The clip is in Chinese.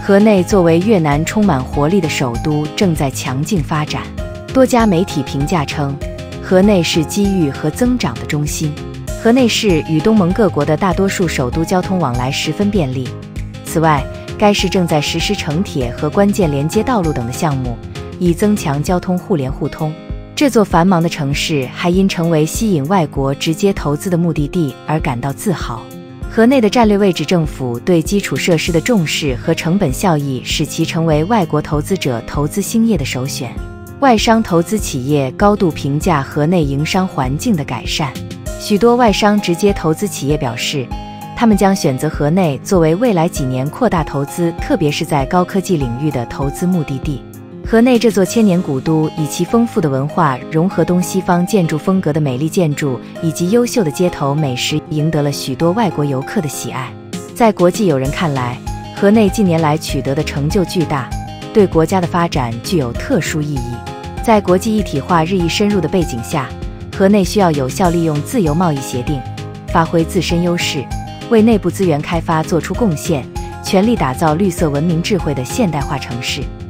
河内作为越南充满活力的首都，正在强劲发展。多家媒体评价称，河内是机遇和增长的中心。河内市与东盟各国的大多数首都交通往来十分便利。此外，该市正在实施城铁和关键连接道路等的项目，以增强交通互联互通。这座繁忙的城市还因成为吸引外国直接投资的目的地而感到自豪。河内的战略位置，政府对基础设施的重视和成本效益，使其成为外国投资者投资兴业的首选。外商投资企业高度评价河内营商环境的改善。许多外商直接投资企业表示，他们将选择河内作为未来几年扩大投资，特别是在高科技领域的投资目的地。河内这座千年古都，以其丰富的文化、融合东西方建筑风格的美丽建筑以及优秀的街头美食，赢得了许多外国游客的喜爱。在国际友人看来，河内近年来取得的成就巨大，对国家的发展具有特殊意义。在国际一体化日益深入的背景下，河内需要有效利用自由贸易协定，发挥自身优势，为内部资源开发做出贡献，全力打造绿色文明智慧的现代化城市。